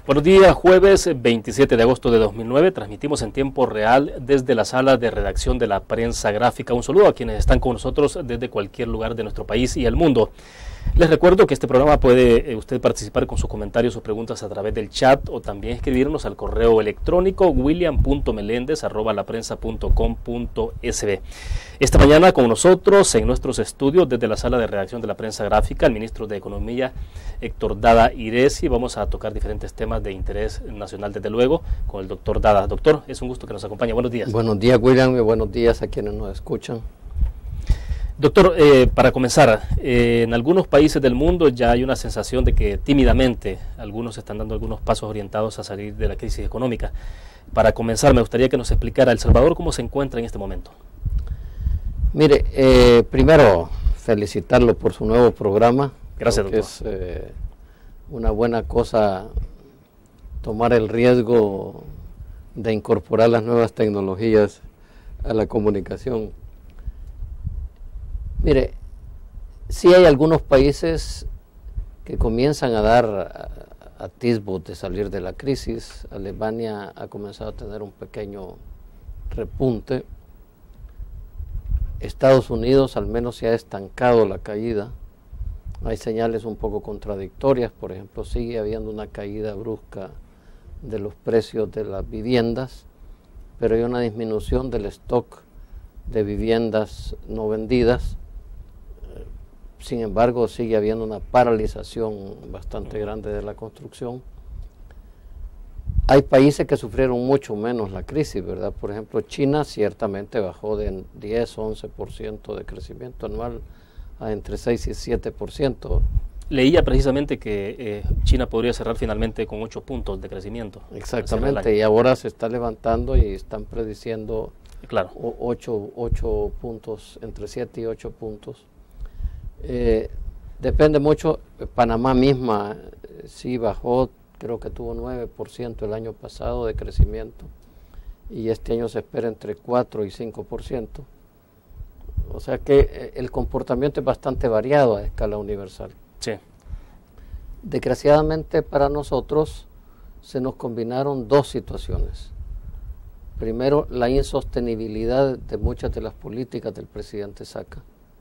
Buenos días, jueves 27 de agosto de 2009, transmitimos en tiempo real desde la sala de redacción de la Prensa Gráfica. Un saludo a quienes están con nosotros desde cualquier lugar de nuestro país y el mundo. Les recuerdo que este programa puede usted participar con sus comentarios o preguntas a través del chat o también escribirnos al correo electrónico william.melendez@laprensa.com.sb. Esta mañana con nosotros en nuestros estudios desde la sala de redacción de la Prensa Gráfica, el ministro de Economía, Héctor Dada Iresi. Vamos a tocar diferentes temas de interés nacional, desde luego, con el doctor Dada. Doctor, es un gusto que nos acompañe. Buenos días. Buenos días, William, y buenos días a quienes nos escuchan. Doctor, para comenzar, en algunos países del mundo ya hay una sensación de que tímidamente algunos están dando algunos pasos orientados a salir de la crisis económica. Para comenzar, me gustaría que nos explicara El Salvador cómo se encuentra en este momento. Mire, primero felicitarlo por su nuevo programa. Gracias, doctor. Es una buena cosa tomar el riesgo de incorporar las nuevas tecnologías a la comunicación. Mire, sí hay algunos países que comienzan a dar atisbos de salir de la crisis. Alemania ha comenzado a tener un pequeño repunte. Estados Unidos al menos se ha estancado la caída. Hay señales un poco contradictorias. Por ejemplo, sigue habiendo una caída brusca de los precios de las viviendas, pero hay una disminución del stock de viviendas no vendidas. Sin embargo, sigue habiendo una paralización bastante grande de la construcción. Hay países que sufrieron mucho menos la crisis, ¿verdad? Por ejemplo, China ciertamente bajó de 10-11% de crecimiento anual a entre 6 y 7%. Leía precisamente que China podría cerrar finalmente con 8 puntos de crecimiento. Exactamente, y ahora se está levantando y están prediciendo, claro, 8 puntos, entre 7 y 8 puntos. Depende mucho. Panamá misma sí bajó, creo que tuvo 9% el año pasado de crecimiento y este año se espera entre 4 y 5%. O sea que el comportamiento es bastante variado a escala universal. Sí. Desgraciadamente para nosotros se nos combinaron dos situaciones. Primero, la insostenibilidad de muchas de las políticas del presidente Saca.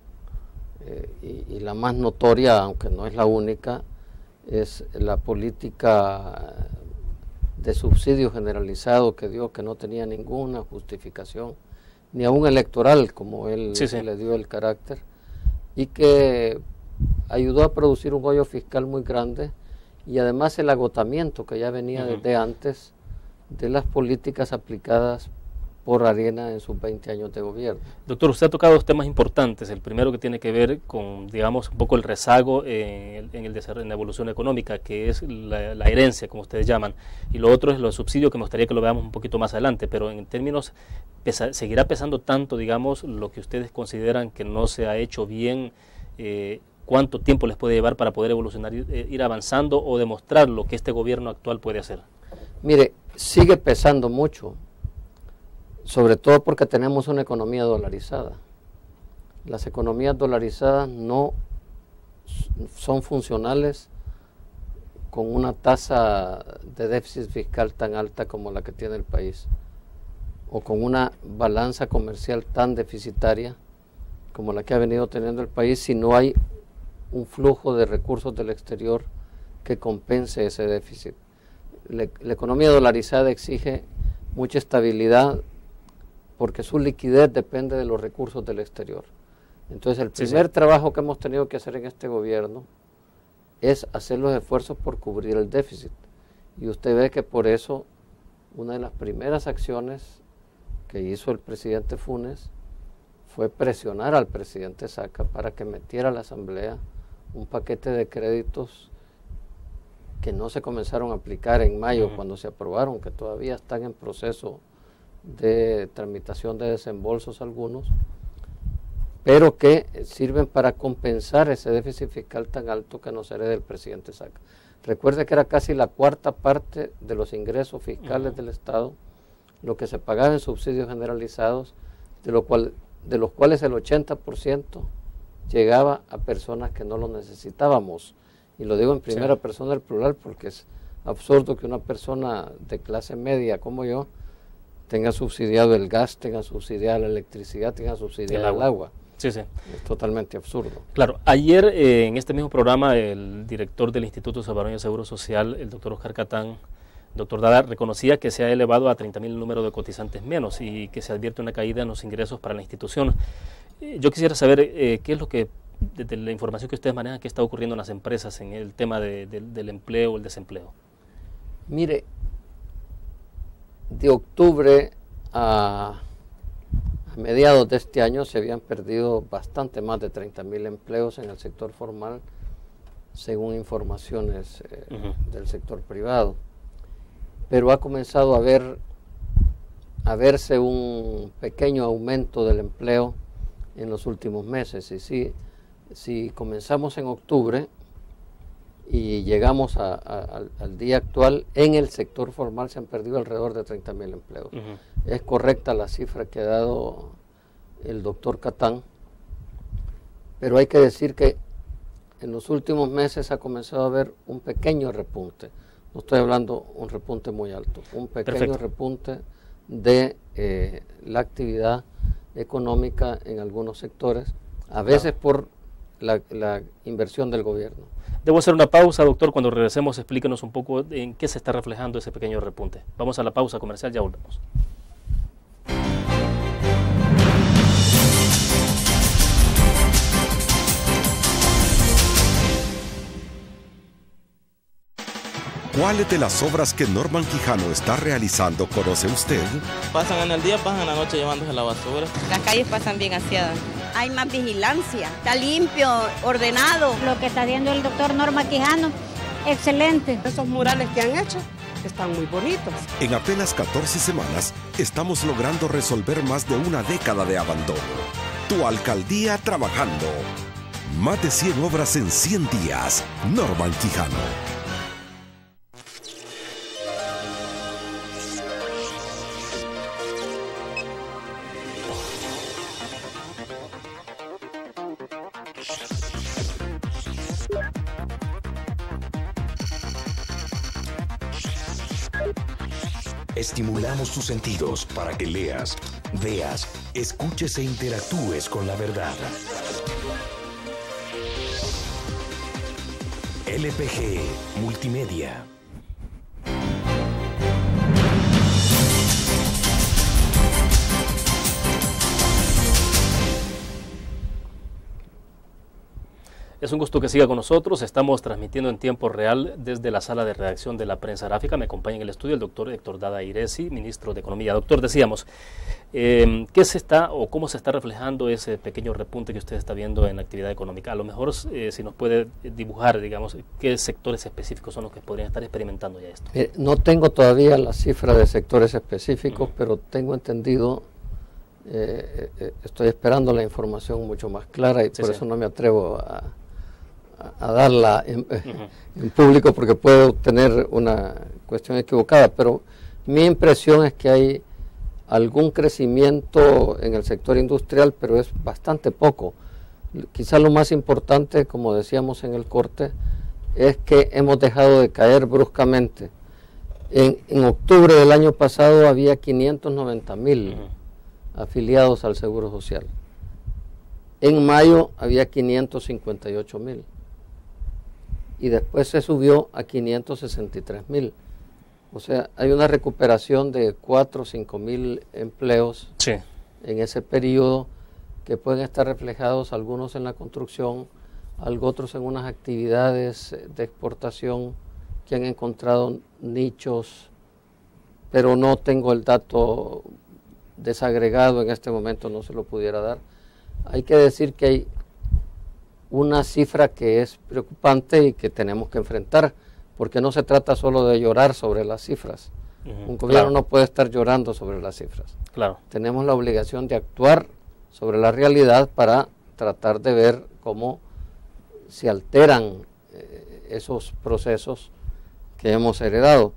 Y la más notoria, aunque no es la única, es la política de subsidio generalizado que dio, que no tenía ninguna justificación, ni aún electoral, como él le dio el carácter, y que ayudó a producir un hoyo fiscal muy grande, y además el agotamiento que ya venía desde antes de las políticas aplicadas por Arena en sus 20 años de gobierno. Doctor, usted ha tocado dos temas importantes. El primero que tiene que ver con, digamos, un poco el rezago en la evolución económica, que es la herencia, como ustedes llaman, y lo otro es los subsidios, que me gustaría que lo veamos un poquito más adelante, pero en términos, ¿seguirá pesando tanto, digamos, lo que ustedes consideran que no se ha hecho bien? ¿Cuánto tiempo les puede llevar para poder evolucionar, ir avanzando o demostrar lo que este gobierno actual puede hacer? Mire, sigue pesando mucho, sobre todo porque tenemos una economía dolarizada. Las economías dolarizadas no son funcionales con una tasa de déficit fiscal tan alta como la que tiene el país, o con una balanza comercial tan deficitaria como la que ha venido teniendo el país, si no hay un flujo de recursos del exterior que compense ese déficit. La economía dolarizada exige mucha estabilidad, porque su liquidez depende de los recursos del exterior. Entonces el primer trabajo que hemos tenido que hacer en este gobierno es hacer los esfuerzos por cubrir el déficit. Y usted ve que por eso una de las primeras acciones que hizo el presidente Funes fue presionar al presidente Saca para que metiera a la Asamblea un paquete de créditos que no se comenzaron a aplicar en mayo cuando se aprobaron, que todavía están en proceso de tramitación de desembolsos algunos, pero que sirven para compensar ese déficit fiscal tan alto que nos hereda el presidente Saca. Recuerde que era casi la cuarta parte de los ingresos fiscales del Estado lo que se pagaba en subsidios generalizados, de los cuales el 80% llegaba a personas que no lo necesitábamos. Y lo digo en primera persona del plural porque absurdo que una persona de clase media como yo tenga subsidiado el gas, tenga subsidiada la electricidad, tenga subsidiado el agua. Sí, sí. Es totalmente absurdo. Claro, ayer en este mismo programa el director del Instituto Salvadoreño de Seguro Social, el doctor Oscar Catán, doctor Dada, reconocía que se ha elevado a 30.000 el número de cotizantes menos y que se advierte una caída en los ingresos para la institución. Yo quisiera saber qué es lo que, desde la información que ustedes manejan, qué está ocurriendo en las empresas en el tema del empleo o el desempleo. Mire, de octubre a mediados de este año se habían perdido bastante más de 30.000 empleos en el sector formal, según informaciones del sector privado. Pero ha comenzado a verse un pequeño aumento del empleo en los últimos meses. Y si comenzamos en octubre y llegamos al día actual, en el sector formal se han perdido alrededor de 30.000 empleos. Es correcta la cifra que ha dado el doctor Catán, pero hay que decir que en los últimos meses ha comenzado a haber un pequeño repunte. No estoy hablando un repunte muy alto, un pequeño repunte de la actividad económica en algunos sectores, a veces por la inversión del gobierno. Debo hacer una pausa, doctor. Cuando regresemos, explíquenos un poco en qué se está reflejando ese pequeño repunte. Vamos a la pausa comercial, ya volvemos. ¿Cuáles de las obras que Norman Quijano está realizando conoce usted? Pasan en el día, pasan en la noche llevándose la basura. Las calles pasan bien aseadas. Hay más vigilancia, está limpio, ordenado. Lo que está haciendo el doctor Norman Quijano, excelente. Esos murales que han hecho están muy bonitos. En apenas 14 semanas estamos logrando resolver más de una década de abandono. Tu alcaldía trabajando. Más de 100 obras en 100 días. Norman Quijano. Estimulamos tus sentidos para que leas, veas, escuches e interactúes con la verdad. LPG Multimedia. Es un gusto que siga con nosotros. Estamos transmitiendo en tiempo real desde la sala de redacción de la Prensa Gráfica. Me acompaña en el estudio el doctor Héctor Dada Iresi, ministro de Economía. Doctor, decíamos, ¿qué se está o cómo se está reflejando ese pequeño repunte que usted está viendo en la actividad económica? A lo mejor, si nos puede dibujar, digamos, qué sectores específicos son los que podrían estar experimentando ya esto. No tengo todavía la cifra de sectores específicos, pero tengo entendido, estoy esperando la información mucho más clara y por eso no me atrevo a darla en público porque puedo tener una cuestión equivocada, pero mi impresión es que hay algún crecimiento en el sector industrial, pero es bastante poco. Quizás lo más importante, como decíamos en el corte, es que hemos dejado de caer bruscamente. En octubre del año pasado había 590.000 afiliados al Seguro Social. En mayo había 558.000. Y después se subió a 563.000. O sea, hay una recuperación de 4 o 5.000 empleos en ese periodo que pueden estar reflejados algunos en la construcción, otros en unas actividades de exportación que han encontrado nichos, pero no tengo el dato desagregado en este momento, no se lo pudiera dar. Hay que decir que hay una cifra que es preocupante y que tenemos que enfrentar, porque no se trata solo de llorar sobre las cifras. Un gobierno no puede estar llorando sobre las cifras. Tenemos la obligación de actuar sobre la realidad para tratar de ver cómo se alteran esos procesos que hemos heredado.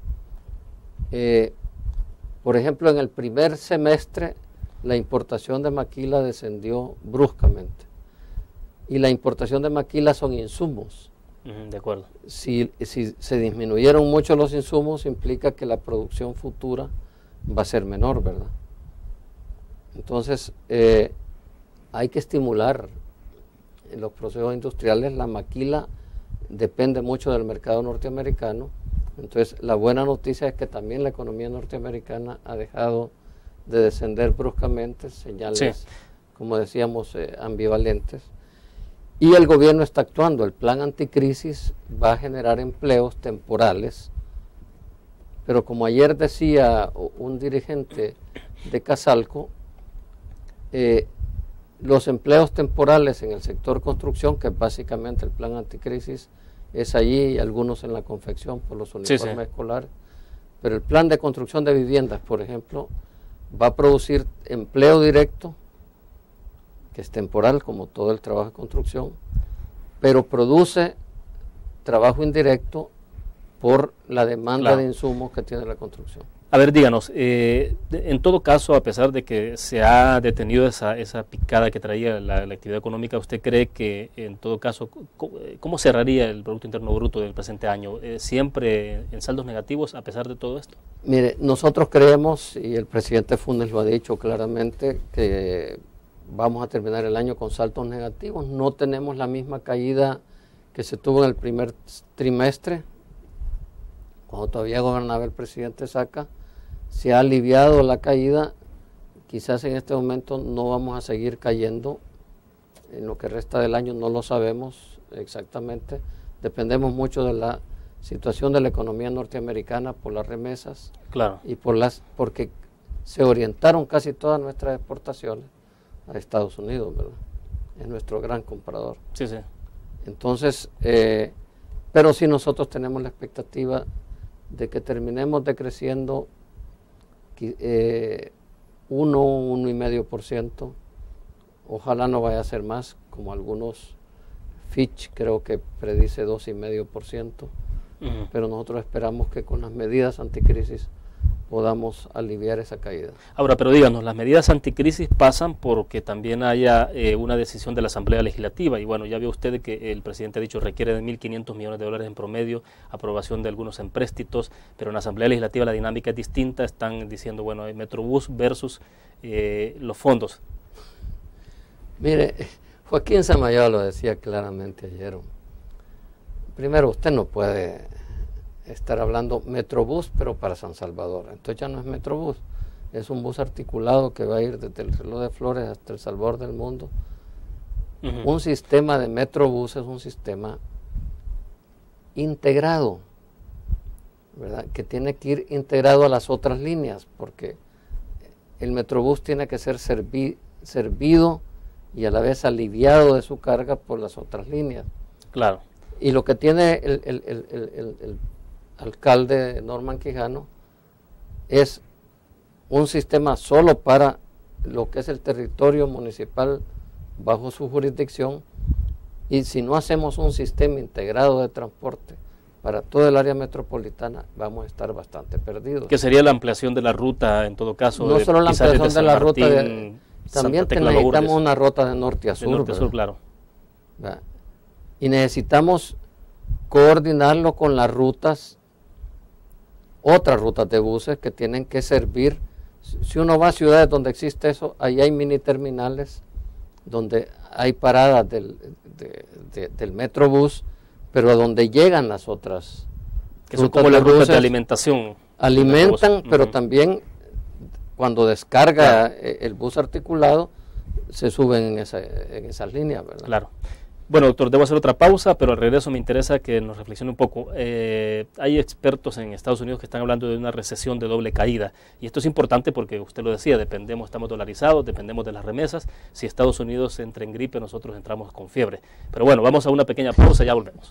Por ejemplo, en el primer semestre la importación de maquila descendió bruscamente. Y la importación de maquila son insumos. De acuerdo. Si se disminuyeron mucho los insumos, implica que la producción futura va a ser menor, ¿verdad? Entonces, hay que estimular en los procesos industriales. La maquila depende mucho del mercado norteamericano. Entonces, la buena noticia es que también la economía norteamericana ha dejado de descender bruscamente, señales, sí, como decíamos, ambivalentes. Y el gobierno está actuando. El plan anticrisis va a generar empleos temporales, pero como ayer decía un dirigente de Casalco, los empleos temporales en el sector construcción, que es básicamente el plan anticrisis, es allí, y algunos en la confección por los uniformes escolares, pero el plan de construcción de viviendas, por ejemplo, va a producir empleo directo, que es temporal, como todo el trabajo de construcción, pero produce trabajo indirecto por la demanda de insumos que tiene la construcción. A ver, díganos, en todo caso, a pesar de que se ha detenido esa picada que traía la actividad económica, ¿usted cree que en todo caso, cómo cerraría el Producto Interno Bruto del presente año? ¿Siempre en saldos negativos a pesar de todo esto? Mire, nosotros creemos, y el presidente Funes lo ha dicho claramente, que vamos a terminar el año con saldos negativos. No tenemos la misma caída que se tuvo en el primer trimestre, cuando todavía gobernaba el presidente Saca. Se ha aliviado la caída. Quizás en este momento no vamos a seguir cayendo. En lo que resta del año no lo sabemos exactamente. Dependemos mucho de la situación de la economía norteamericana por las remesas. Claro. Y porque se orientaron casi todas nuestras exportaciones a Estados Unidos, ¿verdad? Es nuestro gran comprador. Sí, sí. Entonces, pero sí nosotros tenemos la expectativa de que terminemos decreciendo 1,5%. Ojalá no vaya a ser más, como algunos. Fitch creo que predice 2,5%, pero nosotros esperamos que con las medidas anticrisis podamos aliviar esa caída. Ahora, pero díganos, las medidas anticrisis pasan porque también haya una decisión de la Asamblea Legislativa, y bueno, ya vio usted que el presidente ha dicho requiere de 1.500 millones de dólares en promedio, aprobación de algunos empréstitos, pero en la Asamblea Legislativa la dinámica es distinta. Están diciendo, bueno, hay Metrobús versus los fondos. Mire, Joaquín Samayoa lo decía claramente ayer. Primero, usted no puede estar hablando Metrobús, pero para San Salvador. Entonces ya no es Metrobús, es un bus articulado que va a ir desde el reloj de Flores hasta El Salvador del mundo. Un sistema de Metrobús es un sistema integrado, ¿verdad? Que tiene que ir integrado a las otras líneas, porque el Metrobús tiene que ser servido y a la vez aliviado de su carga por las otras líneas. Claro. Y lo que tiene el alcalde Norman Quijano es un sistema solo para lo que es el territorio municipal bajo su jurisdicción, y si no hacemos un sistema integrado de transporte para todo el área metropolitana, vamos a estar bastante perdidos. ¿Qué sería la ampliación de la ruta en todo caso? No solo la ampliación de la ruta, también necesitamos una ruta de norte a sur. De norte a sur, claro. ¿Verdad? Y necesitamos coordinarlo con las rutas, otras rutas de buses que tienen que servir. Si uno va a ciudades donde existe eso, ahí hay mini terminales donde hay paradas del Metrobús, pero donde llegan las otras. Que son como las rutas de alimentación. Alimentan, pero también cuando descarga el bus articulado, se suben en esas líneas, ¿verdad? Claro. Bueno, doctor, debo hacer otra pausa, pero al regreso me interesa que nos reflexione un poco. Hay expertos en Estados Unidos que están hablando de una recesión de doble caída, y esto es importante porque usted lo decía, estamos dolarizados, dependemos de las remesas. Si Estados Unidos entra en gripe, nosotros entramos con fiebre. Pero bueno, vamos a una pequeña pausa, ya volvemos.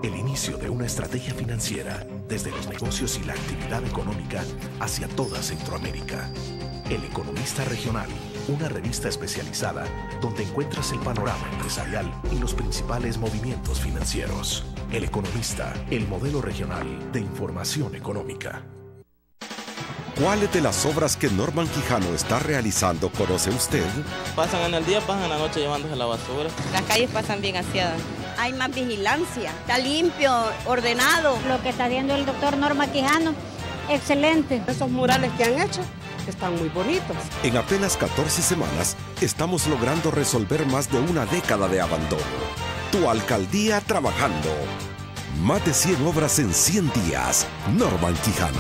El inicio de una estrategia financiera desde los negocios y la actividad económica hacia toda Centroamérica. El Economista Regional, una revista especializada donde encuentras el panorama empresarial y los principales movimientos financieros. El Economista, el modelo regional de información económica. ¿Cuáles de las obras que Norman Quijano está realizando conoce usted? Pasan en el día, pasan en la noche llevándose la basura. Las calles pasan bien aseadas. Hay más vigilancia, está limpio, ordenado. Lo que está haciendo el doctor Norman Quijano, excelente. Esos murales que han hecho están muy bonitos. En apenas 14 semanas, estamos logrando resolver más de una década de abandono. Tu alcaldía trabajando. Más de 100 obras en 100 días. Norman Quijano.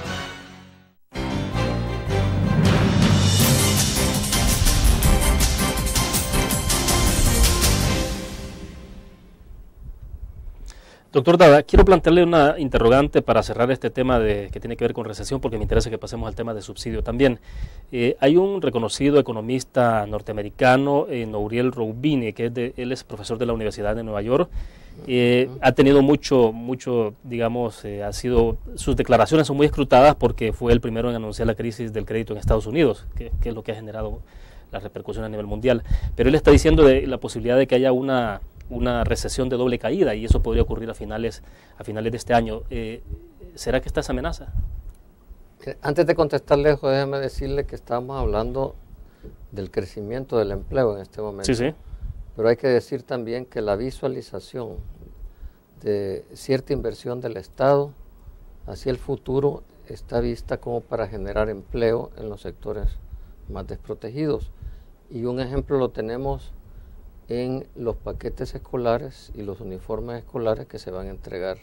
Doctor Dada, quiero plantearle una interrogante para cerrar este tema que tiene que ver con recesión, porque me interesa que pasemos al tema de subsidio también. Hay un reconocido economista norteamericano, Nouriel Roubini, él es profesor de la Universidad de Nueva York. Ha tenido mucho, digamos, sus declaraciones son muy escrutadas porque fue el primero en anunciar la crisis del crédito en Estados Unidos, que es lo que ha generado la repercusión a nivel mundial. Pero él está diciendo de la posibilidad de que haya una recesión de doble caída y eso podría ocurrir a finales de este año. ¿Será que está esa amenaza? Antes de contestarle, déjeme decirle que estamos hablando del crecimiento del empleo en este momento. Sí. Pero hay que decir también que la visualización de cierta inversión del Estado hacia el futuro está vista como para generar empleo en los sectores más desprotegidos. Y un ejemplo lo tenemos en los paquetes escolares y los uniformes escolares que se van a entregar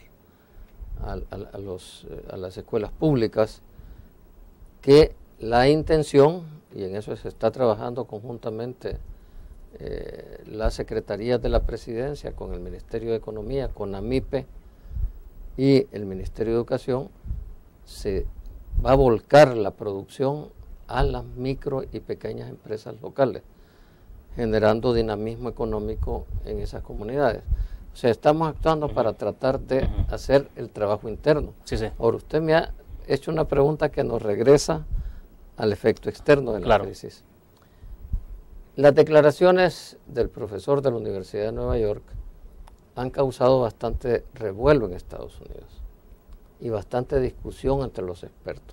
a las escuelas públicas, que la intención, y en eso se está trabajando conjuntamente las secretarías de la Presidencia con el Ministerio de Economía, con AMIPE y el Ministerio de Educación, se va a volcar la producción a las micro y pequeñas empresas locales, generando dinamismo económico en esas comunidades. O sea, estamos actuando para tratar de hacer el trabajo interno. Sí. Ahora, usted me ha hecho una pregunta que nos regresa al efecto externo de la crisis. Las declaraciones del profesor de la Universidad de Nueva York han causado bastante revuelo en Estados Unidos y bastante discusión entre los expertos.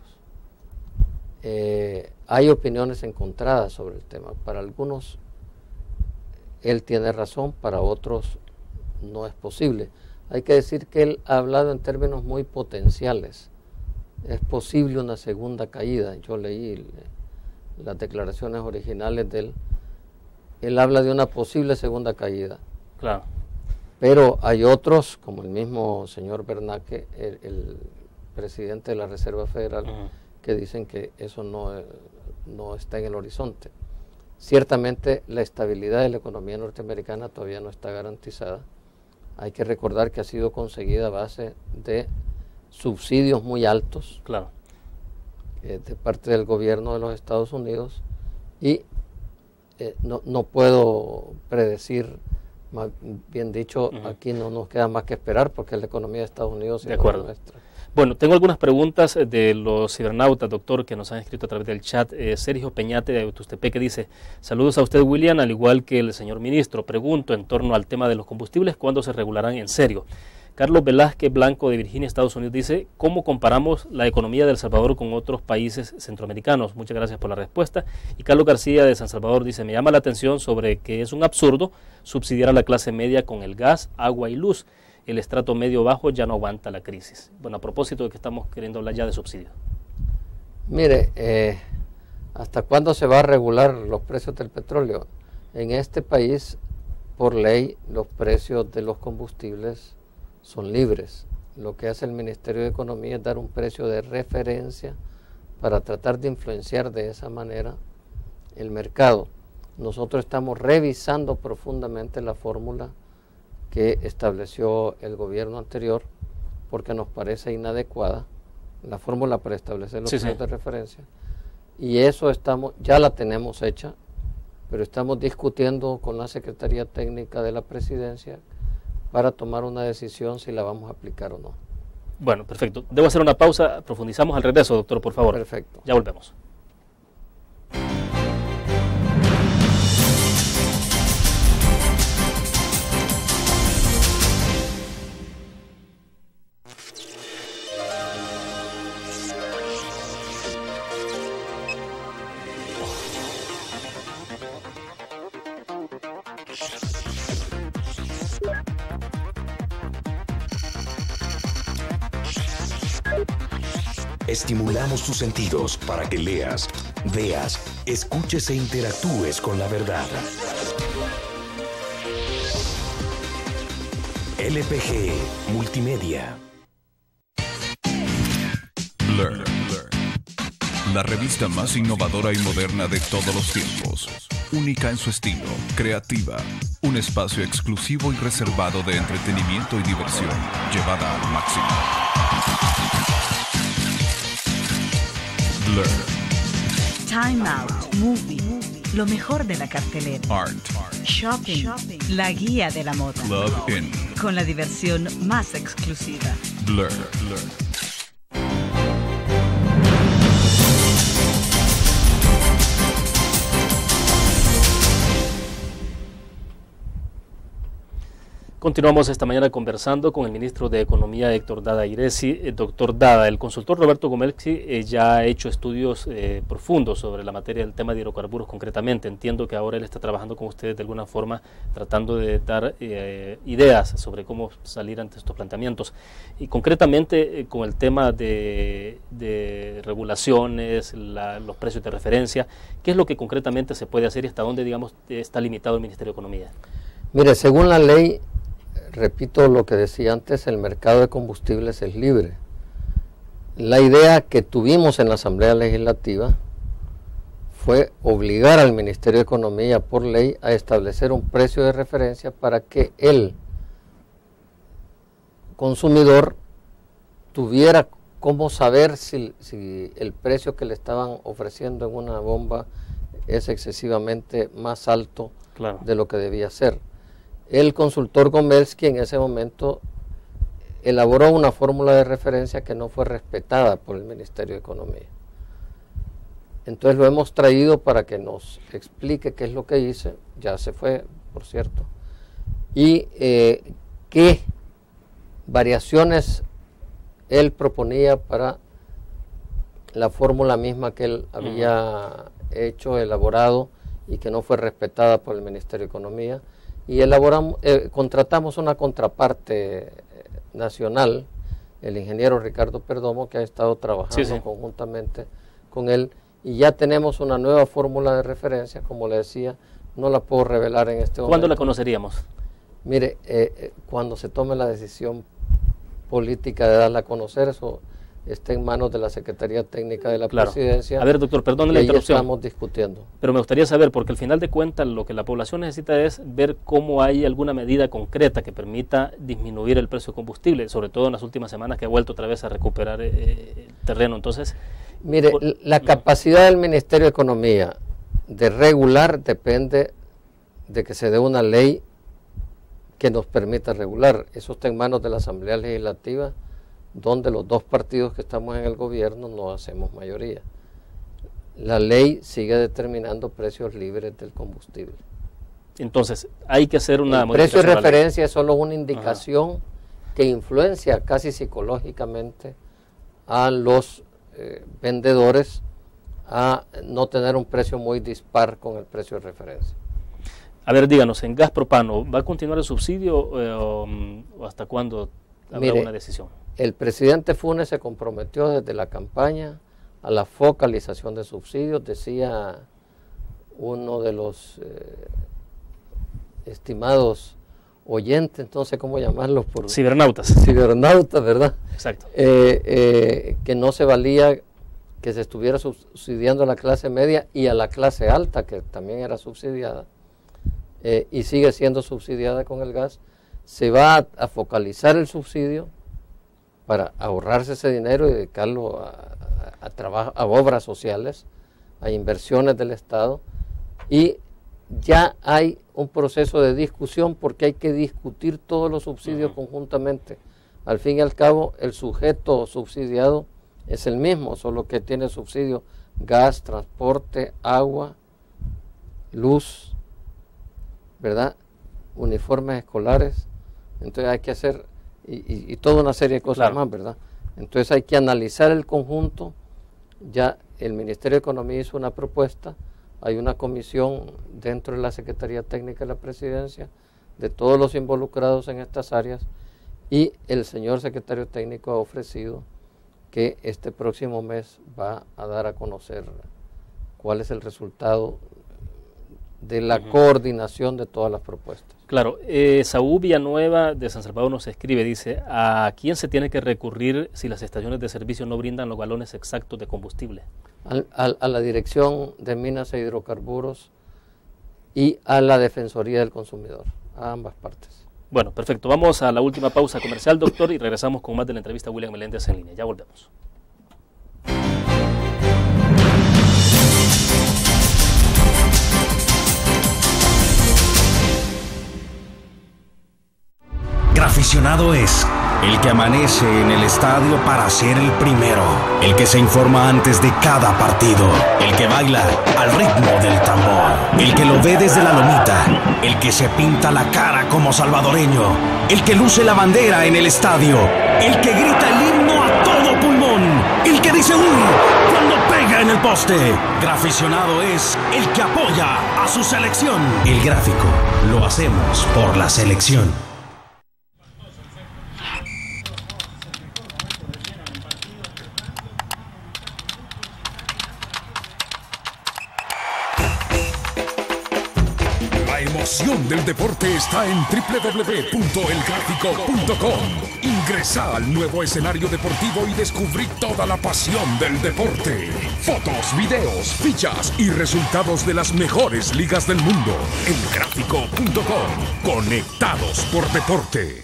Hay opiniones encontradas sobre el tema. Para algunos él tiene razón, para otros no es posible. Hay que decir que él ha hablado en términos muy potenciales. Es posible una segunda caída. Yo leí las declaraciones originales de él. Él habla de una posible segunda caída. Claro. Pero hay otros, como el mismo señor Bernanke, el presidente de la Reserva Federal, que dicen que eso no está en el horizonte. Ciertamente la estabilidad de la economía norteamericana todavía no está garantizada. Hay que recordar que ha sido conseguida a base de subsidios muy altos de parte del gobierno de los Estados Unidos y no puedo predecir, más bien dicho, aquí no nos queda más que esperar porque la economía de Estados Unidos es la nuestra. Bueno, tengo algunas preguntas de los cibernautas, doctor, que nos han escrito a través del chat. Sergio Peñate de Tustepeque dice: saludos a usted, William, al igual que el señor ministro. Pregunto en torno al tema de los combustibles, ¿cuándo se regularán en serio? Carlos Velázquez Blanco de Virginia, Estados Unidos, dice: ¿cómo comparamos la economía de El Salvador con otros países centroamericanos? Muchas gracias por la respuesta. Y Carlos García de San Salvador dice: me llama la atención sobre que es un absurdo subsidiar a la clase media con el gas, agua y luz. El estrato medio bajo ya no aguanta la crisis. Bueno, a propósito de que estamos queriendo hablar ya de subsidios. Mire, ¿hasta cuándo se va a regular los precios del petróleo? En este país, por ley, los precios de los combustibles son libres. Lo que hace el Ministerio de Economía es dar un precio de referencia para tratar de influenciar de esa manera el mercado. Nosotros estamos revisando profundamente la fórmula que estableció el gobierno anterior porque nos parece inadecuada la fórmula para establecer los precios de referencia, y eso ya la tenemos hecha, pero estamos discutiendo con la Secretaría Técnica de la Presidencia para tomar una decisión si la vamos a aplicar o no. Bueno, perfecto. Debo hacer una pausa, profundizamos al regreso, doctor, por favor. Perfecto. Ya volvemos. Estimulamos tus sentidos para que leas, veas, escuches e interactúes con la verdad. LPG Multimedia. Blur, la revista más innovadora y moderna de todos los tiempos. Única en su estilo, creativa, un espacio exclusivo y reservado de entretenimiento y diversión, llevada al máximo. Blur. Time Out, Movie, lo mejor de la cartelera. Art. Shopping, la guía de la moda. Club In. Con la diversión más exclusiva. Blur. Continuamos esta mañana conversando con el ministro de Economía, Héctor Dada Iresi. Doctor Dada, el consultor Roberto Gomelski ya ha hecho estudios profundos sobre la materia del tema de hidrocarburos concretamente. Entiendo que ahora él está trabajando con ustedes de alguna forma, tratando de dar ideas sobre cómo salir ante estos planteamientos. Y concretamente con el tema de regulaciones, los precios de referencia, ¿qué es lo que concretamente se puede hacer y hasta dónde, digamos, está limitado el Ministerio de Economía? Mire, según la ley, repito lo que decía antes, el mercado de combustibles es libre. La idea que tuvimos en la Asamblea Legislativa fue obligar al Ministerio de Economía por ley a establecer un precio de referencia para que el consumidor tuviera cómo saber si el precio que le estaban ofreciendo en una bomba es excesivamente más alto de lo que debía ser. El consultor Gomelski en ese momento elaboró una fórmula de referencia que no fue respetada por el Ministerio de Economía. Entonces lo hemos traído para que nos explique qué es lo que hice, ya se fue, por cierto, y qué variaciones él proponía para la fórmula misma que él había hecho, elaborado y que no fue respetada por el Ministerio de Economía. Y contratamos una contraparte nacional, el ingeniero Ricardo Perdomo, que ha estado trabajando conjuntamente con él, y ya tenemos una nueva fórmula de referencia, como le decía, no la puedo revelar en este momento. ¿Cuándo la conoceríamos? Mire, cuando se tome la decisión política de darla a conocer, eso está en manos de la Secretaría Técnica de la Presidencia. A ver, doctor, perdón la interrupción. Estamos discutiendo. Pero me gustaría saber, porque al final de cuentas lo que la población necesita es ver cómo hay alguna medida concreta que permita disminuir el precio de combustible, sobre todo en las últimas semanas que ha vuelto otra vez a recuperar terreno. Entonces, mire, la capacidad del Ministerio de Economía de regular depende de que se dé una ley que nos permita regular. Eso está en manos de la Asamblea Legislativa, donde los dos partidos que estamos en el gobierno no hacemos mayoría. La ley sigue determinando precios libres del combustible. Entonces, hay que hacer una modificación. El precio de referencia es solo una indicación que influencia casi psicológicamente a los vendedores a no tener un precio muy dispar con el precio de referencia. A ver, díganos, en gas propano, ¿va a continuar el subsidio o hasta cuándo habrá una decisión? El presidente Funes se comprometió desde la campaña a la focalización de subsidios, decía uno de los estimados oyentes, no sé cómo llamarlos. Cibernautas. Cibernautas, ¿verdad? Exacto. Que no se valía que se estuviera subsidiando a la clase media y a la clase alta, que también era subsidiada, y sigue siendo subsidiada con el gas. Se va a focalizar el subsidio para ahorrarse ese dinero y dedicarlo a obras sociales, a inversiones del Estado, y ya hay un proceso de discusión porque hay que discutir todos los subsidios conjuntamente. Al fin y al cabo, el sujeto subsidiado es el mismo, solo que tiene subsidio gas, transporte, agua, luz, ¿verdad? Uniformes escolares. Entonces hay que hacer, y toda una serie de cosas más, ¿verdad? Entonces hay que analizar el conjunto. Ya el Ministerio de Economía hizo una propuesta, hay una comisión dentro de la Secretaría Técnica de la Presidencia de todos los involucrados en estas áreas, y el señor secretario técnico ha ofrecido que este próximo mes va a dar a conocer cuál es el resultado de la coordinación de todas las propuestas. Claro, Saúl Villanueva de San Salvador nos escribe, dice, ¿a quién se tiene que recurrir si las estaciones de servicio no brindan los galones exactos de combustible? A la Dirección de Minas e Hidrocarburos y a la Defensoría del Consumidor, a ambas partes. Bueno, perfecto. Vamos a la última pausa comercial, doctor, y regresamos con más de la entrevista a William Meléndez en línea. Ya volvemos. Graficionado es el que amanece en el estadio para ser el primero, el que se informa antes de cada partido, el que baila al ritmo del tambor, el que lo ve desde la lomita, el que se pinta la cara como salvadoreño, el que luce la bandera en el estadio, el que grita el himno a todo pulmón, el que dice ¡uy! Cuando pega en el poste. Graficionado es el que apoya a su selección. El gráfico lo hacemos por la selección. La emoción del deporte está en www.elgráfico.com. Ingresa al nuevo escenario deportivo y descubrí toda la pasión del deporte. Fotos, videos, fichas y resultados de las mejores ligas del mundo. Elgráfico.com. Conectados por deporte.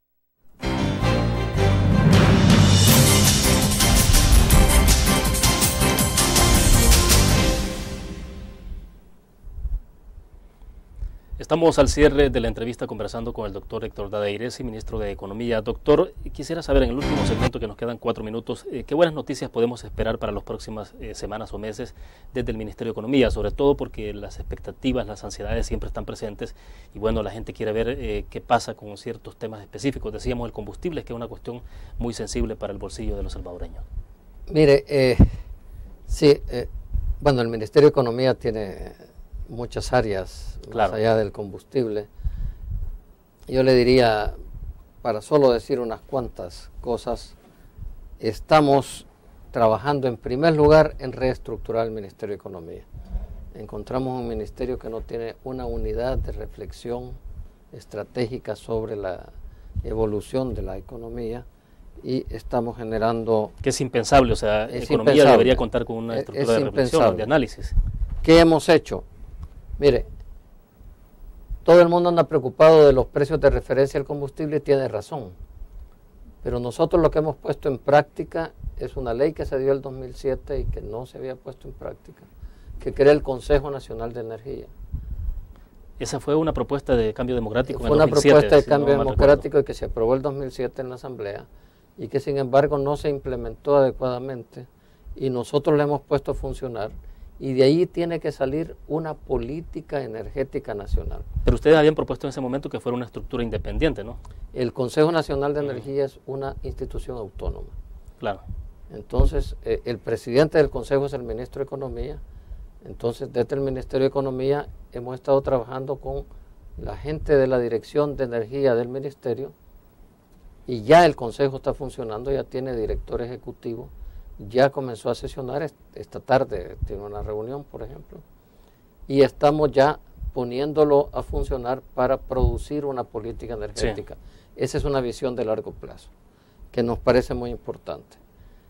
Estamos al cierre de la entrevista conversando con el doctor Héctor Dadairesi, ministro de Economía. Doctor, quisiera saber en el último segmento, que nos quedan 4 minutos, ¿qué buenas noticias podemos esperar para las próximas semanas o meses desde el Ministerio de Economía? Sobre todo porque las expectativas, las ansiedades siempre están presentes y bueno, la gente quiere ver qué pasa con ciertos temas específicos. Decíamos el combustible, que es una cuestión muy sensible para el bolsillo de los salvadoreños. Mire, bueno, el Ministerio de Economía tiene muchas áreas, más allá del combustible. Yo le diría, para solo decir unas cuantas cosas, estamos trabajando en primer lugar en reestructurar el Ministerio de Economía. Encontramos un ministerio que no tiene una unidad de reflexión estratégica sobre la evolución de la economía y estamos generando... Que es impensable, o sea, Economía debería contar con una estructura de reflexión, de análisis. ¿Qué hemos hecho? Mire, todo el mundo anda preocupado de los precios de referencia del combustible y tiene razón. Pero nosotros lo que hemos puesto en práctica es una ley que se dio el 2007 y que no se había puesto en práctica, que crea el Consejo Nacional de Energía. Esa fue una propuesta de cambio democrático en el 2007. Fue una propuesta de cambio democrático y que se aprobó el 2007 en la Asamblea y que sin embargo no se implementó adecuadamente y nosotros la hemos puesto a funcionar. Y de ahí tiene que salir una política energética nacional. Pero ustedes habían propuesto en ese momento que fuera una estructura independiente, ¿no? El Consejo Nacional de Energía es una institución autónoma. Claro. Entonces, el presidente del Consejo es el ministro de Economía. Entonces, desde el Ministerio de Economía hemos estado trabajando con la gente de la Dirección de Energía del Ministerio y ya el Consejo está funcionando, ya tiene director ejecutivo. Ya comenzó a sesionar, esta tarde tiene una reunión, por ejemplo, y estamos ya poniéndolo a funcionar para producir una política energética. Sí. Esa es una visión de largo plazo, que nos parece muy importante.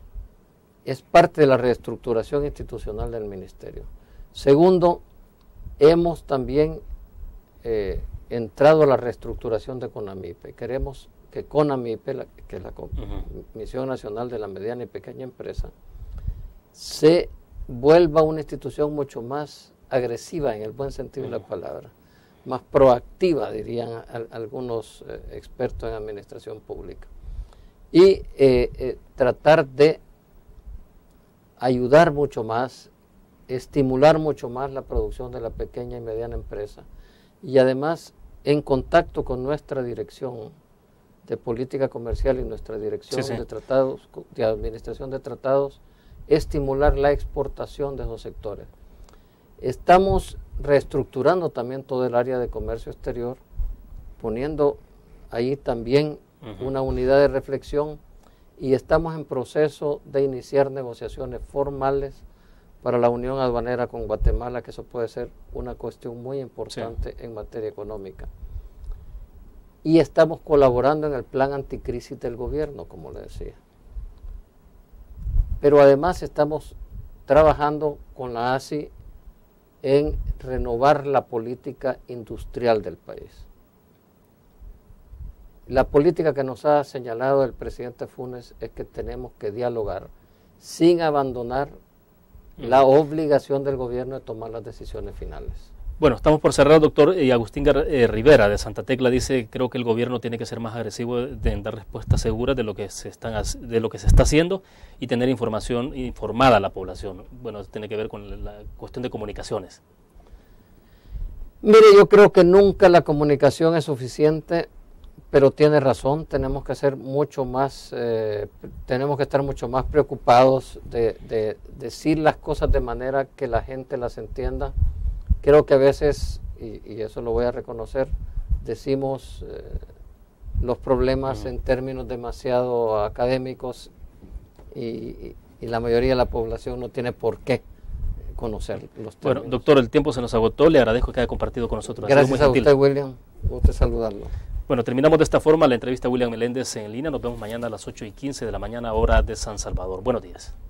Es parte de la reestructuración institucional del Ministerio. Segundo, hemos también entrado a la reestructuración de CONAMIPE. Queremos que CONAMIPE, que es la Comisión Nacional de la Mediana y Pequeña Empresa, se vuelva una institución mucho más agresiva en el buen sentido de la palabra, más proactiva, dirían algunos expertos en administración pública. Y tratar de ayudar mucho más, estimular mucho más la producción de la pequeña y mediana empresa, y además en contacto con nuestra dirección de política comercial y nuestra dirección de tratados, de administración de tratados, estimular la exportación de esos sectores. Estamos reestructurando también todo el área de comercio exterior, poniendo ahí también una unidad de reflexión, y estamos en proceso de iniciar negociaciones formales para la unión aduanera con Guatemala, que eso puede ser una cuestión muy importante en materia económica. Y estamos colaborando en el plan anticrisis del gobierno, como le decía. Pero además estamos trabajando con la ASI en renovar la política industrial del país. La política que nos ha señalado el presidente Funes es que tenemos que dialogar sin abandonar la obligación del gobierno de tomar las decisiones finales. Bueno, estamos por cerrar, doctor. Y Agustín Rivera de Santa Tecla dice: creo que el gobierno tiene que ser más agresivo en dar respuestas seguras de lo que se está haciendo y tener información informada a la población. Bueno, eso tiene que ver con la cuestión de comunicaciones. Mire, yo creo que nunca la comunicación es suficiente, pero tiene razón. Tenemos que ser mucho más, tenemos que estar mucho más preocupados de decir las cosas de manera que la gente las entienda. Creo que a veces, y eso lo voy a reconocer, decimos los problemas en términos demasiado académicos y la mayoría de la población no tiene por qué conocer los términos. Bueno, doctor, el tiempo se nos agotó. Le agradezco que haya compartido con nosotros. Gracias a usted, William. Gusto saludarlo. Bueno, terminamos de esta forma la entrevista a William Meléndez en línea. Nos vemos mañana a las 8:15 de la mañana, hora de San Salvador. Buenos días.